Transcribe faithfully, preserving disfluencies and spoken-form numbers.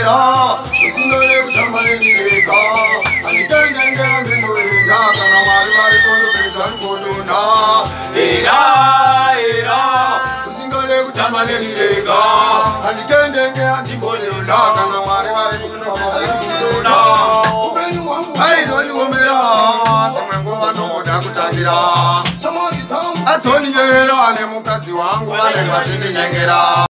womera usingole kutamane nireka andikende ngembe noenda kana mwari vari kundopedza nkondona era era usingole kutamane nireka andikende ngeandimboneonda kana mwari vari kundopedza nkondona aizoni womera samwe nguva nomoda kutangira azoninyerera nemukadzi wangu vanenge vachindinyengera.